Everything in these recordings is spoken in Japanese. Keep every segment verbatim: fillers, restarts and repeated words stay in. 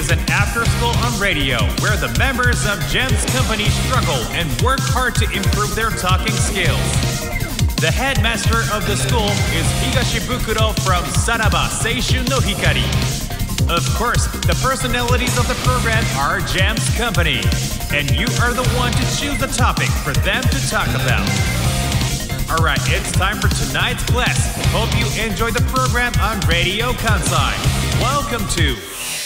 is an after-school on radio where the members of Gems Company struggle and work hard to improve their talking skills. The headmaster of the school is Higashibukuro from Saraba Seishun no Hikari. Of course, the personalities of the program are Gems Company, and you are the one to choose the topic for them to talk about. Alright, it's time for tonight's class. Hope you enjoy the program on Radio Kansai. Welcome to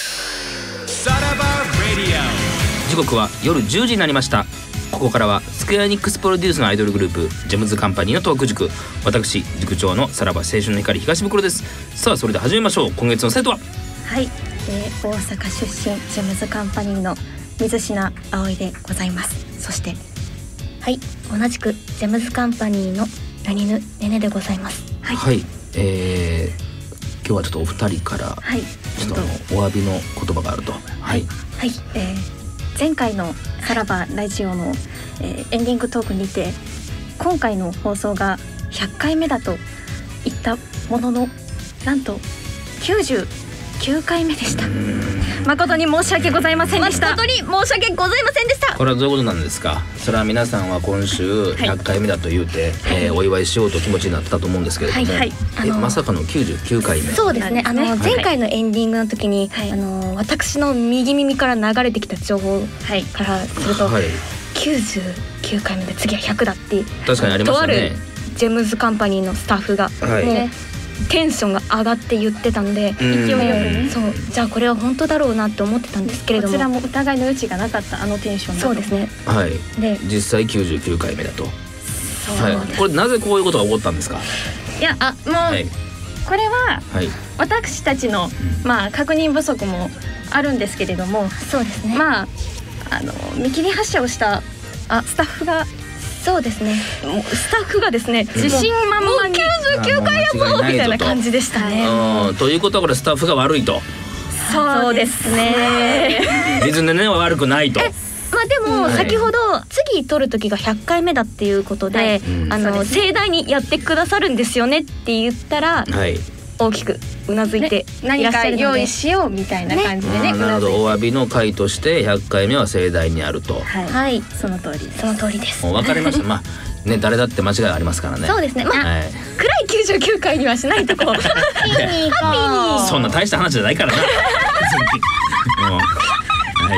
Saraba Radio. 時刻は夜じゅうじになりました。ここからはスクエアエニックスプロデュースのアイドルグループジェムズカンパニーのトーク塾、私塾長のさらば青春の光東袋です。さあそれでは始めましょう。今月の生徒ははい、えー、大阪出身ジェムズカンパニーの水品葵でございます。そしてはい、同じくジェムズカンパニーのラニヌネネでございます。 はい、はい、えー、今日はちょっとお二人からちょっとお詫びの言葉があると。はいはい、はい、えー、前回のさらばラジオの、えー、エンディングトークにて今回の放送がひゃっかいめだと言ったものの、なんときゅうじゅうきゅうかいめでした。誠に申し訳ございませんでした。 誠に申し訳ございませんでした。 これはどういうことなんですか。それは皆さんは今週ひゃっかいめだと言うて、はい、えー、お祝いしようと気持ちになったと思うんですけれども、はいはい、あのー、まさかのきゅうじゅうきゅうかいめ。 そうですね、あのー、前回のエンディングの時に、はい、あのー、私の右耳から流れてきた情報からすると、はい、きゅうじゅうきゅうかいめで次はひゃくだって確かにありましたね。 とあるジェムズカンパニーのスタッフが、はい、もうテンションが上がって言ってたんで、勢いよくね、そう、じゃあこれは本当だろうなって思ってたんですけれども、 こちらも疑いの余地がなかった。あのテンションだと。 そうですね。 はい。で実際きゅうじゅうきゅうかいめだと。 そう、 はい、これなぜこういうことが起こったんですか。 いや、あ、もう、はい、これは、はい、私たちの、まあ、確認不足もあるんですけれども、 そうですね、 まあ、あの見切り発車をしたあスタッフが、 そうですね、 もうスタッフがですね、自信満々にきゅうじゅうきゅうかいやぞみたいな感じでしたね。 ということはこれスタッフが悪いと。 そうですね。 水根ねは悪くないと。 まあでも先ほど次撮る時がひゃっかいめだっていうことで、はい、あの盛大にやってくださるんですよねって言ったら、はい、大きくうなずいていらっしゃるので、 ね、何か用意しようみたいな感じでね。 ね、なるほど、お詫びの会としてひゃっかいめは盛大にあると。 はい、はい、その通りです。 その通りです。 もう分かりました。まあね、誰だって間違いありますからね。 そうですね。まあ、はい、暗いきゅうじゅうきゅうかいにはしないとこう。ハッピーにハッピーに。 そんな大した話じゃないからな。うん、はい、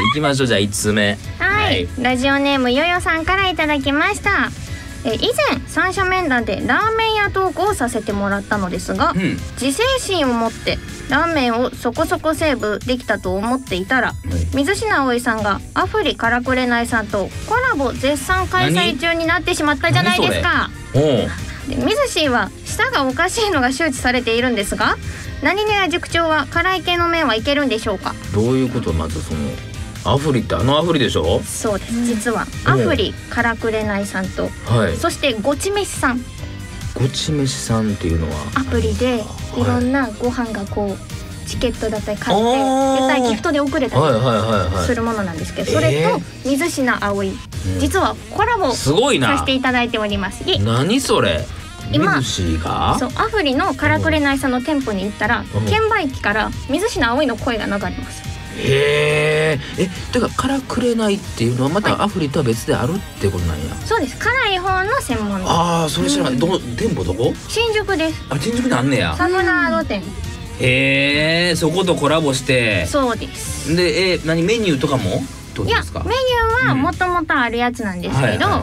行きましょう。じゃあいつつめ。 はい、はい、ラジオネームよよさんからいただきました。え以前三者面談でラーメン屋トークをさせてもらったのですが、うん、自制心を持ってラーメンをそこそこセーブできたと思っていたら、はい、水品葵さんがアフリからくれないさんとコラボ絶賛開催中になってしまったじゃないですか。で水氏は舌がおかしいのが周知されているんですが、何々や塾長は辛い系の麺はいけるんでしょうか。 どういうこと。まずそのアフリってあのアフリでしょ。 そうです、実はアフリからくれないさんと、はい、そしてごち飯さん。 ごち飯さんっていうのはアプリでいろんなご飯がこうチケットだったり買ってやったりギフトで送れたりするものなんですけど、それと水品葵、実はコラボさせていただいております。 何それ。 今水がそうアフリのからくれないさんの店舗に行ったら、券売機から水品葵の声が流れます。 へえ、え、てかからくれないっていうのはまたアフリとは別であるってことなんや。はい、 そうです。辛い方の専門です。 ああ、それ知らない。うん、ど店舗どこ？ 新宿です。 あ、新宿にあんねや。 サブナード店。 へえ、そことコラボして。 そうです。 で、えー、何メニューとかもどうですか？ いや、メニューはもともとあるやつなんですけど、うん、はいはい、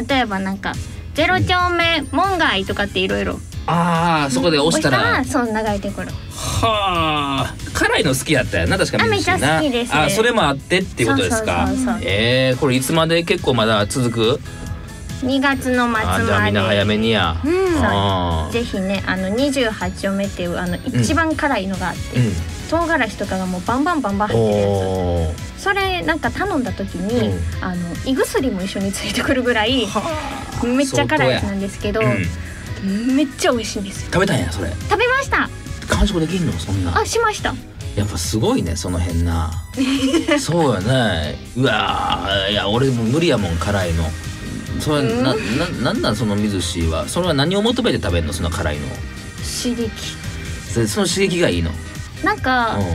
例えばなんかゼロ丁目門外とかっていろいろ。 ああ、そこで押したら、 押したらそう流れてくる。 はあ、辛いの好きやったよな、確かに。 めっちゃ好きです。 あ、それもあってっていうことですか。そうそうそうそう。えー、これいつまで結構まだ続く？ にがつの末まで。 あ、じゃあみんな早めにや。 うん、あぜひね、あのにじゅうはち丁目っていうあの一番辛いのがあって、うん、唐辛子とかがもうバンバンバンバン入ってるやつ。それなんか頼んだ時に、うん、あの胃薬も一緒についてくるぐらいめっちゃ辛いやつなんですけど、うん、めっちゃ美味しいんですよ。 食べたんやそれ。 食べました。 完食できんのそんな。 あ、しました。 やっぱすごいねその辺な。そうやね。うわー、いや俺も無理やもん辛いの。それ、うん、なななんなんその水氏は。それは何を求めて食べるのその辛いの。 刺激。 その刺激がいいの。 なんか、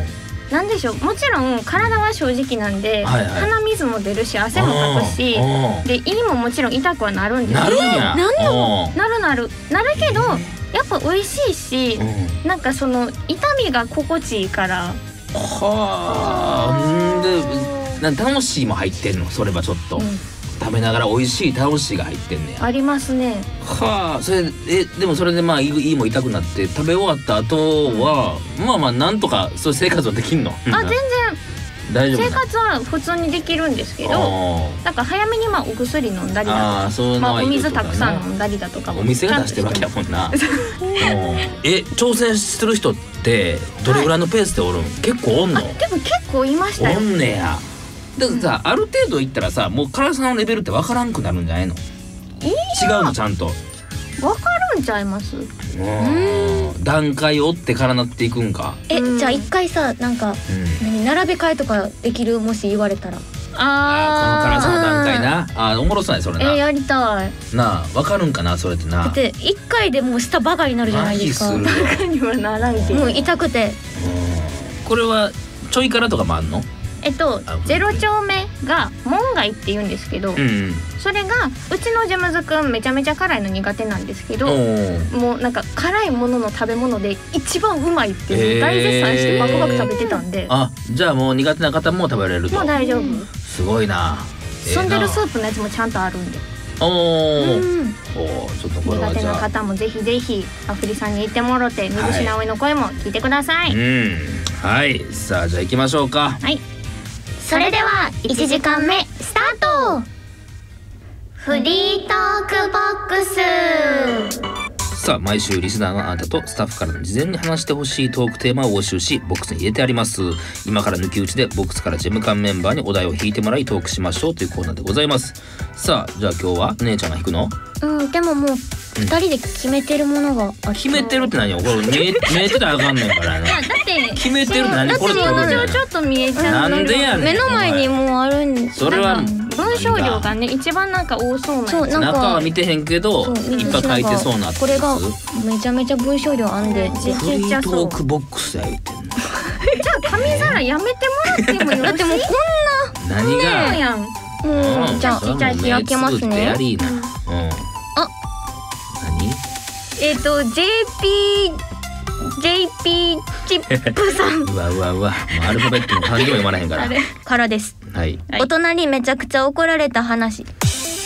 なんでしょう、もちろん体は正直なんで、はいはい、鼻水も出るし汗もかくしで胃ももちろん痛くはなるんですなるんや、 なるのなるなるなるけどやっぱ美味しいし、うん、なんかその痛みが心地いいからはあ、んで楽しいも入ってんのそれはちょっと、うん、食べながら美味しい楽しいが入ってんねや。 ありますね。 はあ、それえでもそれでまあ胃も痛くなって食べ終わった後は、うん、まあまあなんとかそういう生活はできんの？ あ全然大丈夫。 生活は普通にできるんですけど、なんか早めにまあお薬飲んだりだとか、まあお水たくさん飲んだりだとかもお店が出してるわけやもんな。え挑戦する人ってどれぐらいのペースでおるん？はい、結構おんの？ でも結構いましたよ。 おんねや。だからさ、うん、ある程度いったらさもう辛さのレベルって分からんくなるんじゃないの？違うのちゃんと分かるんちゃいます？ うん段階を追ってからなっていくんか。 え、じゃあ一回さなんか、うん、並べ替えとかできるもし言われたらああこの辛さの段階なあおもろそうやそれな。 えやりたいなあ分かるんかなそれってな。 だって一回でもう舌バカになるじゃないですか。 バカにはならんけどもう痛くて。 これはちょい辛とかもあんの？ えっとゼロ丁目が門外って言うんですけど、うんうん、それがうちのジェムズくんめちゃめちゃ辛いの苦手なんですけど、もうなんか辛いものの食べ物で一番うまいって大絶賛してバクバク食べてたんで、えー、 あじゃあもう苦手な方も食べれると。 もう大丈夫。 すごいな。 住んでるスープのやつもちゃんとあるんで。 おー、うん、おちょっとこれは苦手な方もぜひぜひアフリさんに行ってもろて水品上の声も聞いてください。 はい、うん、はいさあじゃあ行きましょうか。 はいそれではいちじかんめスタート。フリートークボックス。 さあ毎週リスナーのあなたとスタッフからの事前に話してほしいトークテーマを募集しボックスに入れてあります。今から抜き打ちでボックスからジェムカンメンバーにお題を引いてもらいトークしましょうというコーナーでございます。さあじゃあ今日は姉ちゃんが引くの？ うんでももうふたりで決めてるものがあって、うん、 決めてるって何よこれ見えてたらあかんねんからね。 いやだって決めてるって何これってちょっと見えちゃう。 なんでやねん。 目の前にもうあるんです。 それは文章量がね一番なんか多そうな。 そうなんか中は見てへんけどいっぱい書いてそうな。 これがめちゃめちゃ文章量あんでフリートークボックスや言ってんの。じゃあ紙皿やめてもらってもよろしい？ だってもうこんな何がやん。 うん、じゃあじゃあ開けますね。 うん。あ何？ えっと ジェーピー ジェーピー チップさん。 うわうわうわ。アルファベットの漢字も読まれへんから。 からです。 はい。 大人にめちゃくちゃ怒られた話。う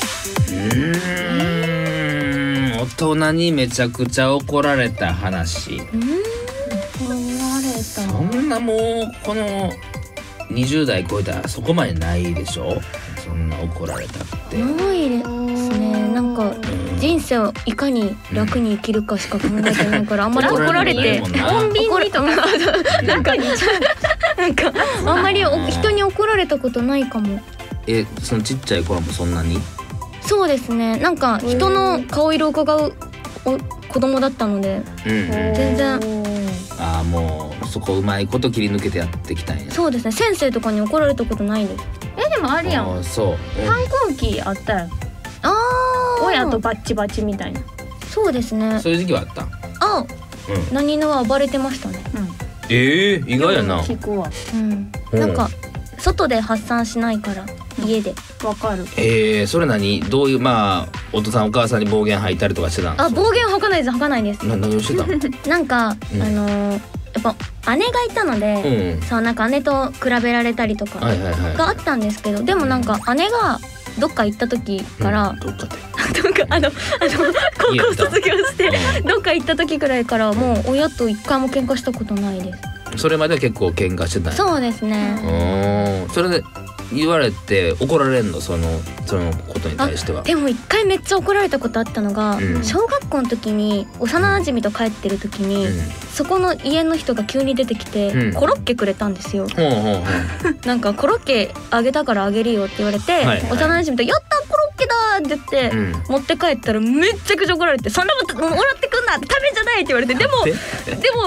ーん。大人にめちゃくちゃ怒られた話。うん。怒られた。 そんなもうこのにじゅう代超えたらそこまでないでしょ。そんな怒られたって。 ないですね。なんか人生をいかに楽に生きるかしか考えてないから、あんまり怒られて穏便にとかなんかなんかあんまり人に怒られたことないかも。 え、そのちっちゃい頃もそんなに？ そうですね。なんか人の顔色を伺う子供だったので、うん、全然。 ああもうそこうまいこと切り抜けてやってきたんや。 そうですね。先生とかに怒られたことないです。 えでもあるやん。 あそう。 反抗期あったよ。ああ。親とバッチバチみたいな。 そうですね。 そういう時期はあった。 あ、うん、何のは暴れてましたね。うん、 ええー、意外やな。 聞くわ。 うん。なんか外で発散しないから家で。 わかる。 ええー、それ何どういうまあお父さんお母さんに暴言吐いたりとかしてたん？ あ暴言吐かないです吐かないです。 な何をしてた？ なんか、うん、あのー、やっぱ姉がいたので、うん、そうなんか姉と比べられたりとかがあったんですけど、でもなんか姉がどっか行った時から、うん、 どっかでどっかあのあの高校卒業して、うん、どっか行った時くらいからもう親と一回も喧嘩したことないです。 それまでは結構喧嘩してたんや。 そうですね。 それで言われて怒られんのそのそのことに対しては？ でも一回めっちゃ怒られたことあったのが、うん、小学校の時に幼馴染と帰ってる時に、うん、そこの家の人が急に出てきて、うん、コロッケくれたんですよ。ほうほうほうなんかコロッケあげたからあげるよって言われて、はいはい、幼馴染とやったコロッケだって言って、うん、持って帰ったらめっちゃくちゃ怒られて、そんなこともらってくんなって食べんじゃないって言われて、でもでも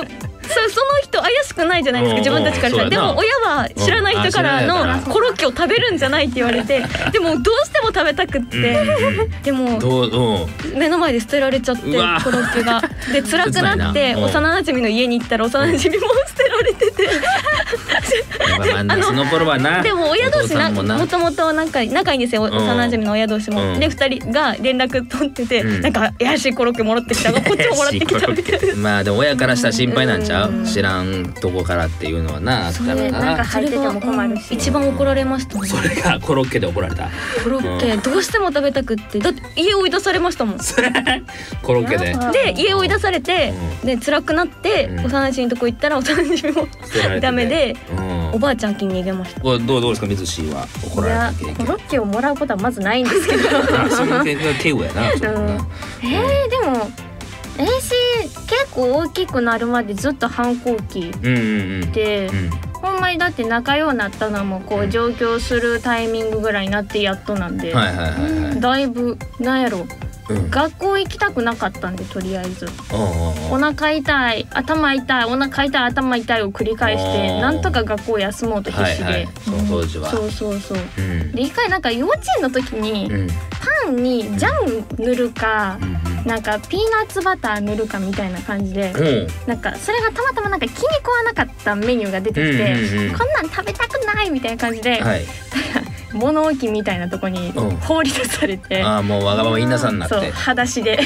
その人怪しくないじゃないですか、自分たちからしたら。でも親は知らない人からのコロッケを食べるんじゃないって言われて、でもどうしても食べたくって、でも目の前で捨てられちゃってコロッケがで辛くなって幼馴染の家に行ったら幼馴染も捨てられててその頃はな。 でも親同士なもともと仲いいんですよ、幼馴染の親同士も。でふたりが連絡取ってて、なんか怪しいコロッケもらってきた、こっちももらってきたみたいな。 まあでも親からしたら心配なんちゃう、知らんとこからっていうのはなあったらな。 なんか入ってても困るし。 一番怒られましたね。 それがコロッケで怒られた。 コロッケどうしても食べたくって、だって家追い出されましたもん。 コロッケで。 で家追い出されて、で辛くなって幼馴染のとこ行ったら幼馴染もダメで、おばあちゃん家に逃げました。 これどうどうですか、水氏は怒られた経験。 コロッケをもらうことはまずないんですけど。 その経験が敬語やな。 えー、でも練習結構大きくなるまでずっと反抗期で、ほんまにだって仲良くなったのもこう上京するタイミングぐらいになってやっとなんで、だいぶなんやろ、うん、学校行きたくなかったんで、とりあえずお腹痛い頭痛いお腹痛い頭痛いを繰り返して、なんとか学校休もうと必死で、はいはい、 当時はそうそうそう、うん、で一回なんか幼稚園の時に、うん、パンにジャム塗るか、うん、なんかピーナッツバター塗るかみたいな感じで、うん、なんかそれがたまたまなんか気に食わなかったメニューが出てきて、うんうんうん、こんなん食べたくないみたいな感じで、はい、物置みたいなとこに放り出されて、 うん、ああもうわがまま稲さんになって、 そう裸足で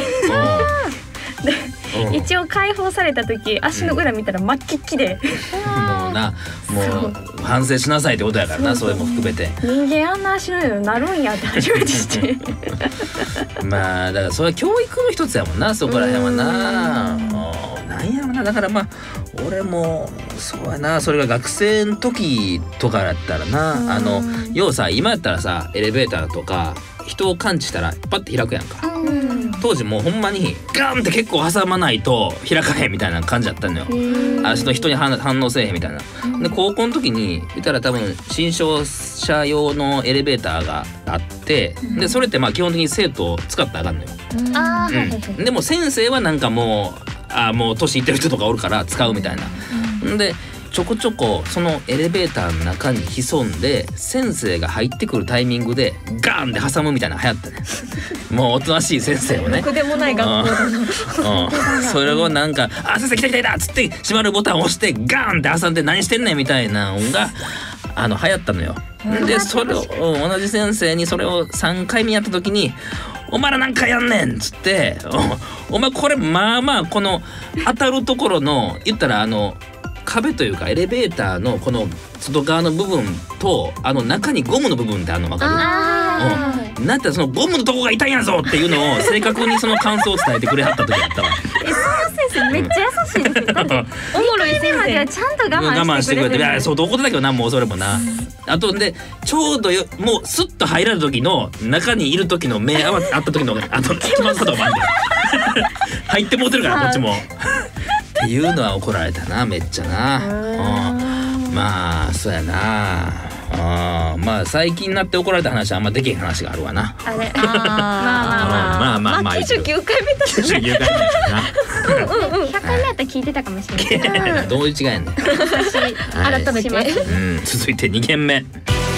で一応解放された時足の裏見たら真っ黄っで、 うん、もうなもう反省しなさいってことやからな。それも含めて人間あんな足の裏になるんやって初めて知ってまあだからそれは教育の一つやもんな、そこら辺はな。なんやろな、だからまあ俺もそうやな、それが学生の時とかだったらな、あの要はさ、今やったらさエレベーターとか人を感知したらパッて開くやんか。当時もうほんまにガンって結構挟まないと開かへんみたいな感じだったのよ。あの人に反応せえへんみたいな。で高校の時に言ったら多分新商者用のエレベーターがあって、でそれってまあ基本的に生徒を使ったらあかんのよ。うん、でも先生はなんかもうあもう年いってる人とかおるから使うみたいな。でちょこちょこそのエレベーターの中に潜んで先生が入ってくるタイミングでガーンって挟むみたいなの流行ったねもうおとなしい先生をね、 ろくでもない学校だな、 うん、それをなんかあ先生来た来た来たっつって閉まるボタンを押してガーンって挟んで何してんねんみたいなのがあの流行ったのよ。でそれを、うん、同じ先生にそれをさんかいめやった時にお前らなんかやんねんっつって、お前これまあまあこの当たるところの言ったらあの壁というかエレベーターのこの外側の部分とあの中にゴムの部分ってあるの分かる？あー、うん、なんてそのゴムのとこが痛いんやぞっていうのを正確にその感想を伝えてくれはった時だったわえ、その先生めっちゃ優しいですよ。だっておもろい先生はちゃんと我慢してくれてる。 いやそうどこだけどな、もうそれもな、うん、あとでちょうどよもうスッと入られた時の中にいる時の目合わあった時のあと気まずさとかもあんで入ってもうてるからこっちもっていうのは怒られたな、めっちゃな。うん、まあそうやな。あまあ最近になって怒られた話はあんまできへん話があるわな。 あれあまあまあまあまあまあきゅうじゅうきゅうかいめだったね。きゅうじゅうきゅうかいめだったな。 ひゃっかいめやったら聞いてたかもしれない。 どういう違いやねん。 改めて、 うん、続いてにけんめ。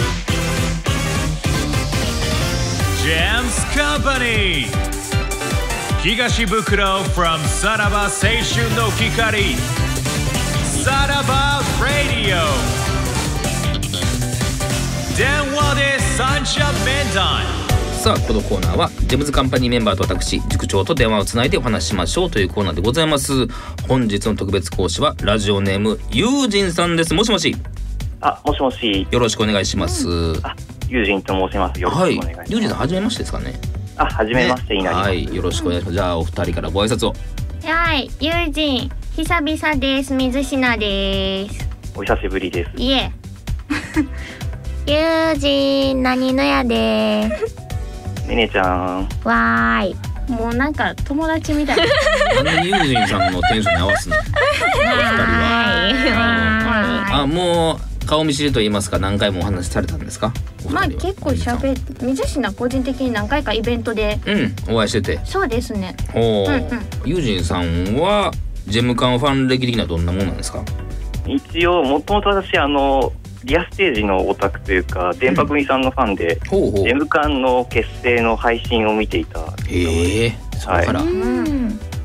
ジェームス Company 東袋 from さらば青春の光さらば Radio 電話で三者面談。 さあこのコーナーはジェムズカンパニーメンバーと私塾長と電話をつないでお話ししましょうというコーナーでございます。本日の特別講師はラジオネームユージンさんです。もしもし。 あ、もしもし。 よろしくお願いします。 あ、ユージンと申します。よろしくお願いします。はい、 ユージンさん初めましてですかね。 あ、初めましてになります、ね。 はい、よろしくお願いします。じゃあお二人からご挨拶を。 はい、ユージン久々です。水品です。 お久しぶりです。 いえユージン何のやでねねちゃんわーい。 もうなんか友達みたいななんでユージンさんのテンションに合わすの。あ、もう顔見知りと言いますか何回もお話しされたんですか。 まあ結構しゃべ水品個人的に何回かイベントでうんお会いしてて。 そうですね。 お、うんうん、ユージンさんはジェムカンファン歴的にはどんなものなんですか？ 一応もともと私あのリアステージのオタクというか電波組さんのファンで、うん、ほうほうジェムカンの結成の配信を見ていた。 へえ、そこから、はい、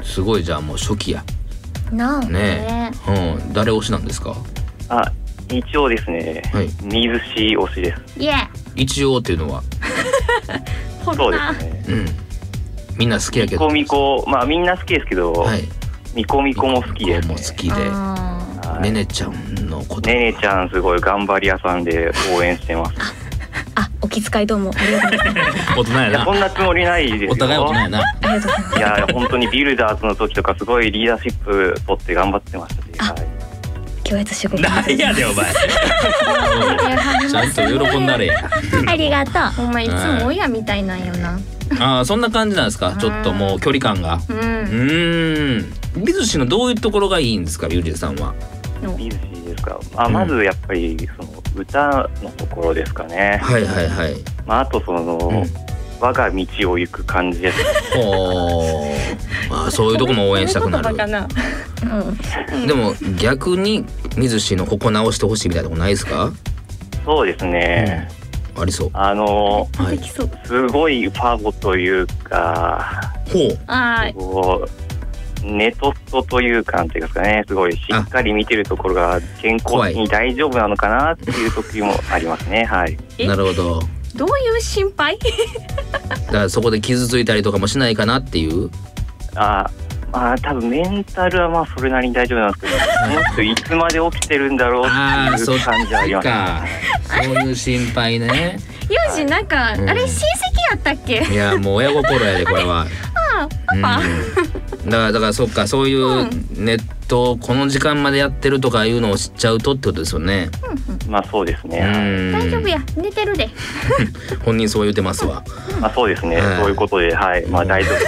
すごい。じゃあもう初期やなあねえ、うん、誰推しなんですか？ あ、一応ですね、はい、水氏推しです。 イエー。 一応っていうのはそうですね、 うん、みんな好きやけど、 ミコミコ、まあみんな好きですけど、はい、ミコミコも好きです、ね、 ミコも好きで、はい、ねねちゃんのこと、 ねねちゃんすごい頑張り屋さんで応援してます。 あ、お気遣いどうもありがとうございます。 大人やな。いや、 そんなつもりないですよ。 お互い大人やな。 いや本当にビルダーズの時とかすごいリーダーシップ取って頑張ってましたし、はい、 強烈仕事なんやでお前ちゃんと喜んだれやありがとう。 お前いつも親みたいなんよな。 ああ、そんな感じなんですか？ちょっともう距離感が。うん、うーん。ビズシのどういうところがいいんですか、ユージさんは？ ビズシですか。あ、まずやっぱりその歌のところですかね。 はいはいはい。 まああとその、うん、我が道を行く感じです。 おまあそういうとこも応援したくなる。うん、でも逆に水氏のここ直してほしいみたいなとこないですか？ そうですね、 うん、ありそう。 あの、はい、すごいファゴというか、 ほう、 あこうネトストというかなんていうんですかね、すごいしっかり見てるところが健康に大丈夫なのかなっていう時もありますね。はい。 なるほど。 どういう心配？ だからそこで傷ついたりとかもしないかなっていう。 あ、まあ多分メンタルはまあそれなりに大丈夫なんですけど、もっといつまで起きてるんだろうっていう感じはありますね。 そういう心配ね。 ユージなんか、うん、あれ親戚やったっけ？ いやもう親心やでこれは。 ああ、パパ。 うん、だからだからそっか、そういうネットをこの時間までやってるとかいうのを知っちゃうとってことですよね。 うんうん、まあそうですね。 大丈夫や、寝てるで。 本人そう言ってますわ。 まあそうですね。そういうことで、はい、まあ大丈夫です。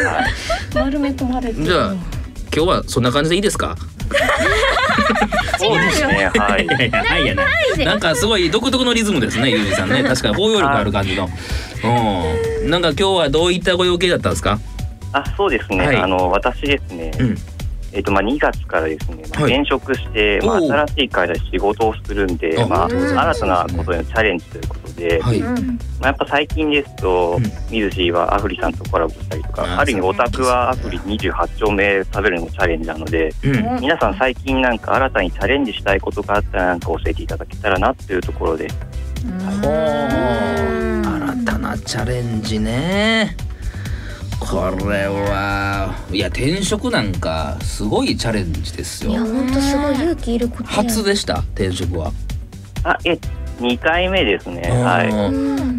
はい、 丸め込まれて。 じゃあ今日はそんな感じでいいですか？ そうですね。はい。 はいやな。なんかすごい独特のリズムですね、ユージさんね。確かに包容力ある感じの。うん。なんか今日はどういったご用件だったんですか？ あ、そうですね。はい、あの私ですね。うん、えっとまあにがつからですね、まあ、転職して、はい、まあ新しい会社で仕事をするんで、まあ新たなことへのチャレンジということで、はい、まあやっぱ最近ですと、うん、水氏はアフリさんとコラボしたりとか、ある意味オタクはアフリにじゅうはち丁目食べるのもチャレンジなので、うん、皆さん最近なんか新たにチャレンジしたいことがあったらなんか教えていただけたらなっていうところで。 ほー、新たなチャレンジね。これはいや転職なんかすごいチャレンジですよ。 いや本当すごい勇気いること。 初でした転職は？ あ、えにかいめですね。はい。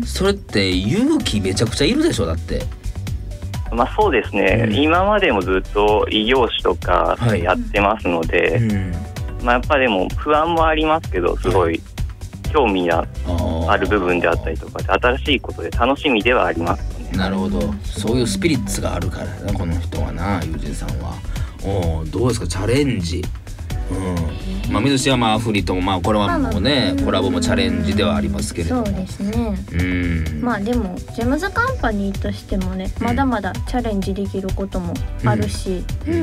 それって勇気めちゃくちゃいるでしょだって。 まあそうですね、うん、今までもずっと異業種とかやってますので、はい、うん、まあやっぱでも不安もありますけどすごい興味がある部分であったりとかで新しいことで楽しみではありますね。 なるほど、そういうスピリッツがあるからなこの人はな、ユージンさんは。おどうですかチャレンジ。うん、まあ水島まあアフリともまあこれはもうねコラボもチャレンジではありますけれども。 そうですね。うん。まあでもジェムズカンパニーとしてもね、まだまだチャレンジできることもあるし、うん、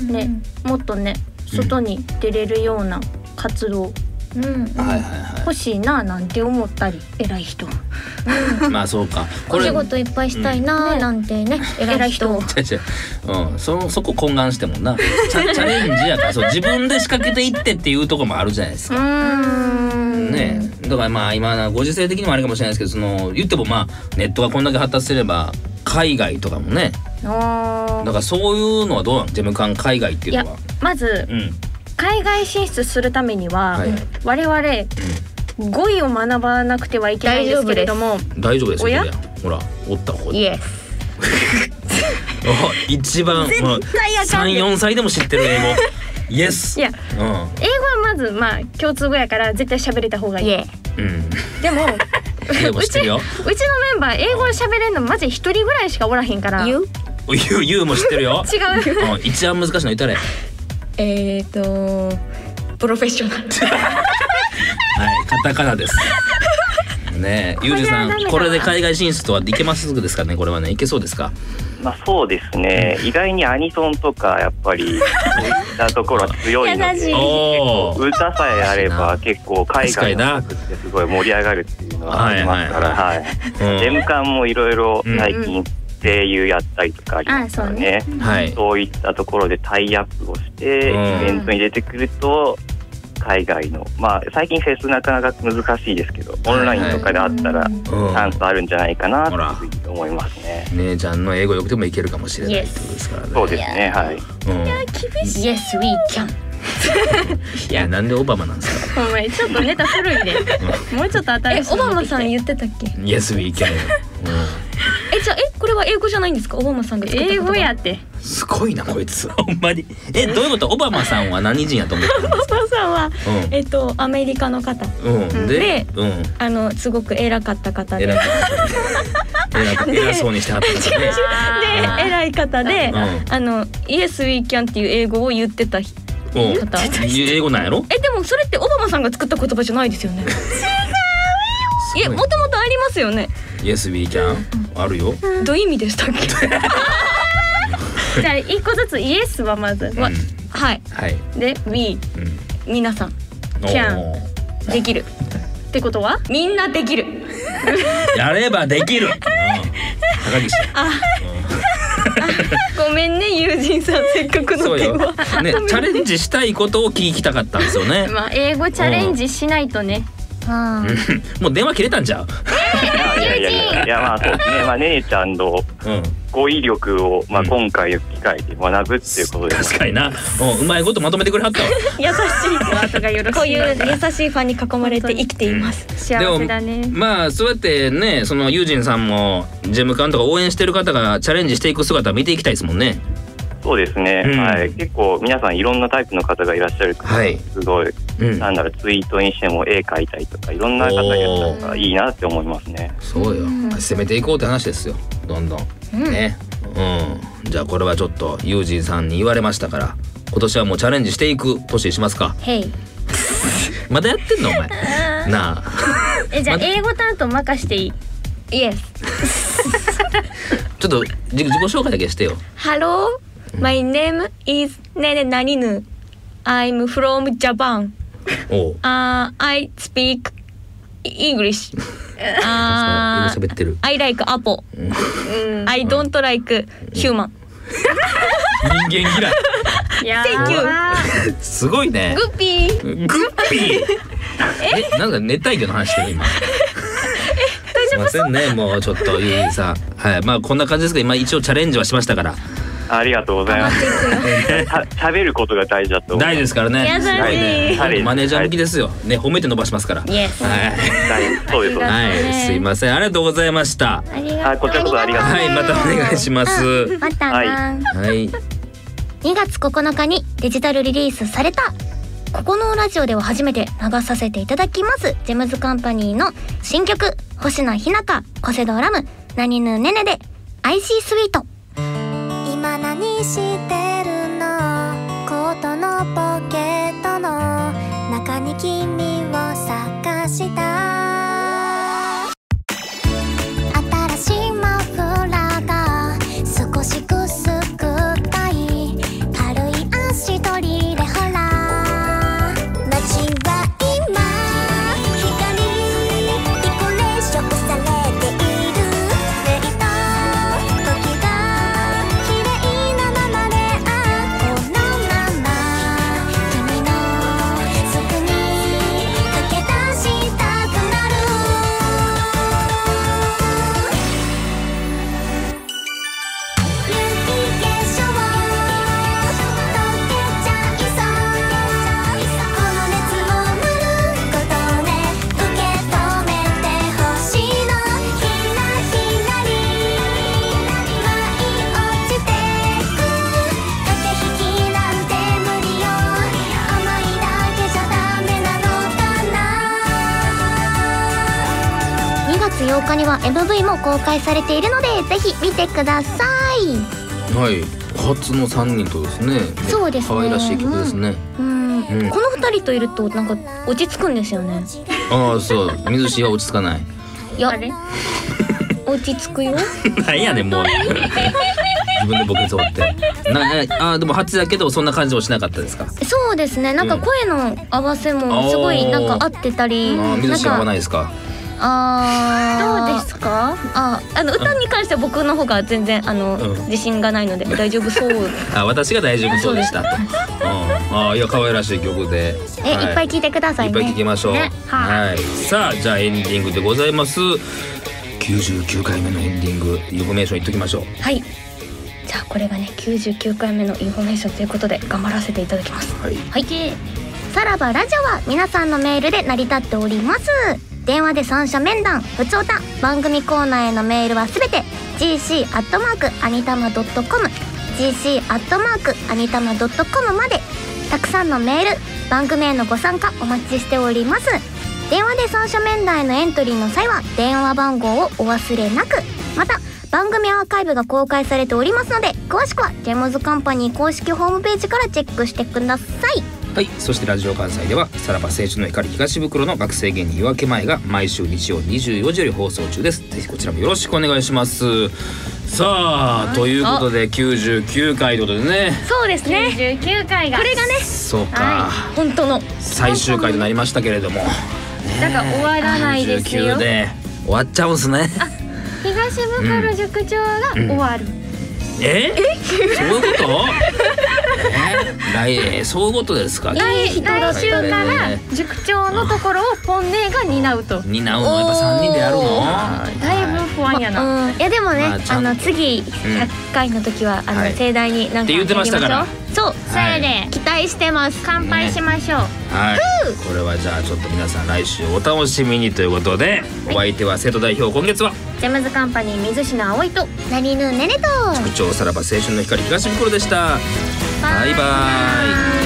ねもっとね外に出れるような活動、うん、欲しいななんて思ったり、偉い人。 まあそうか。 これお仕事いっぱいしたいななんてね、うん、偉い人。 うん、そそこ懇願してもな。チャ、チャレンジやからそう自分で仕掛けていってっていうところもあるじゃないですか。うんね、だからまあ今ご時世的にもあれかもしれないですけど、その言ってもまあネットがこんだけ発達すれば海外とかもね。だからそういうのはどうなの？ジェムカン海外っていうのは。いやまず。うん、海外進出するためには、はい、我々語彙を学ばなくてはいけないんですけれども、 大丈夫ですよ。ほらおった方イエス一番さん、よんさいでも知ってる英語イエス。 いや、うん、英語はまずまあ共通語やから絶対喋れた方がいい、うん、でもうちうちのメンバー英語喋れんのマジ一人ぐらいしかおらへんから。 言う言う言うも知ってるよ。 違う、 うん、一番難しいの言ったれ。 えーとプロフェッショナルはい、 カタカナです。 ねえ、ゆうじさんこれで海外進出とはいけますですかね。これはねいけそうですか。 まあそうですね、意外にアニソンとかやっぱりそういったところは強いので結構歌さえあれば結構海外の曲ってすごい盛り上がるっていうのはありますから、はい、ジェムカンもいろいろ最近声優やったりとかありますからね、うん、そうね、そういったところでタイアップをしてイベントに出てくると海外の、まあ最近フェスなかなか難しいですけどオンラインとかであったらチャンスあるんじゃないかなというふうに思いますね。 姉ちゃんの英語力でもいけるかもしれないってことですからね。 そうですね、はい。 いや厳しい。Yes we can。 いやなんでオバマなんですか。お前ちょっとネタ古いで。もうちょっと新しい。 えオバマさん言ってたっけ。 Yes we can。 えじゃあえこれは英語じゃないんですか。オバマさんが作った言葉。 英語やって。 すごいなこいつほんまに。えどういうこと。オバマさんは何人やと思ってるんですか。 オバマさんは、うん、えっとアメリカの方、うん、で、で、うん、あのすごく偉かった方で偉かった偉そうにしてはった方で、で偉い方で、うん、あの Yes we can っていう英語を言ってた人。 英語なんやろ。 えでもそれってオバマさんが作った言葉じゃないですよね。違うよ。いやもともとありますよね。 Yes we can、うん、あるよ。 どういう意味でしたっけ。 じゃあ一個ずつイエスはまず、うん、 はい、はい、で We、うん、皆さん Can できるってことはみんなできるやればできる、うん、高岸あ、うん、ごめんね友人さんせっかくの電話、 ね、チャレンジしたいことを聞きたかったんですよね。 まあ英語チャレンジしないとね、 うん、もう電話切れたんちゃう。 いやいやいやいやまあそうですね、まあ姉ちゃんの語彙力をまあ今回の機会で学ぶっていうことで、 確かにな、うまいことまとめてくれはったわ。 優しい後がよろしい。こういう優しいファンに囲まれて生きています。 幸せだね。 まあそうやってね、そのユージンさんもジェムカンとか応援してる方がチャレンジしていく姿を見ていきたいですもんね。 そうですね、うん、はい、結構皆さんいろんなタイプの方がいらっしゃるから、はい、すごい、うん、なんだろうツイートにしても絵描いたりとかいろんな方がやったらいいなって思いますね。 そうよ、攻めていこうって話ですよどんどん、うん、ね、うん、じゃあこれはちょっとユージンさんに言われましたから今年はもうチャレンジしていく年にしますか。 へいまだやってんのお前なあえじゃあ英語担当任していい。 イエスちょっと自己紹介だけしてよ。 ハローMy name is ねねなにぬ I'm from Japan. Uh, I speak English. Uh, I like apple. I don't like human. 人間嫌い。 Thank you. すごいね。 グッピー。 グッピー。え、なんか熱帯魚の話してる今。すいませんね、もうちょっとゆうじさん、はい、まあこんな感じですけど今一応チャレンジはしましたから。 ありがとうございます。喋ることが大事だと思います。 大事ですからね。 優しい。 はい、マネージャー向きですよ。ね、褒めて伸ばしますから。 はい。そうです。 はい、すいません、ありがとうございました。 あ、こちらこそありがとう。 はい、またお願いします。 またな。 はい。 にがつここのかにデジタルリリースされた。ここのラジオでは初めて流させていただきますジェムズカンパニーの新曲星野日向コセドラムなにぬねねでアイシースイート。今何してるのコートのポケットの中に君を探した新しいマフラーが少しくすぐったい軽い足取りでほらようかには エムブイ も公開されているのでぜひ見てください。 はい、初のさんにんとですね。 そうですね。 可愛らしい曲ですね。 うん、うん、このふたりといるとなんか落ち着くんですよね。 ああ、そう、水しは落ち着かない。 いや落ち着くよ。 なんやねんもう自分でボケそうってななあでも初だけどそんな感じもしなかったですか？ そうですね、なんか声の合わせもすごいなんか合ってたり、 あ水し合わないですか？ あどうですか？ ああの歌に関しては僕の方が全然あの、うん、自信がないので大丈夫そうあ私が大丈夫そうでしたと、うん、あいや可愛らしい曲でえ、はい、いっぱい聴いてくださいね。 いっぱい聴きましょう、ね、はい、はい、さあじゃあエンディングでございます。きゅうじゅうきゅうかいめのエンディングインフォメーション言っときましょう。 はい、じゃあこれがねきゅうじゅうきゅうかいめのインフォメーションということで頑張らせていただきます。はい、はい、さらばラジオは皆さんのメールで成り立っております。電話で三者面談、ふつおた、番組コーナーへのメールはすべて ジーシー アットマークアニタマ ドットコム ジーシー アットマークアニタマ ドットコム までたくさんのメール、番組へのご参加お待ちしております。電話で三者面談へのエントリーの際は電話番号をお忘れなく。また番組アーカイブが公開されておりますので詳しくはジェムズカンパニー公式ホームページからチェックしてください。 はい、そしてラジオ関西ではさらば青春の光東袋の学生芸人夜明け前が毎週日曜にじゅうよじより放送中です。ぜひこちらもよろしくお願いします。さあということできゅうじゅうきゅうかいということでね。 そうですね、 きゅうじゅうきゅうかいがこれがね、 そうか、 はい、本当の最終回となりましたけれども、 だから終わらないですよ。 きゅうじゅうきゅうで終わっちゃうんすね。 東袋塾長が終わる、うんうん、 えそういうことえ来そういうことですか？ 来週から塾長のところをポンネが担うと。 担うのやっぱさんにんでやるの？ だいぶ不安やな、 まうん、いやでもね、まあ、あの次ひゃっかいの時は、うん、あの、はい、盛大になんかって言ってましたから。 そう、 それで期待してます。 乾杯しましょう、ね、 はい、これはじゃあちょっと皆さん来週お楽しみにということで、はい、お相手は生徒代表今月はジェムズカンパニー水品葵となりぬねねと塾長さらば青春の光東袋でした。バイバイ。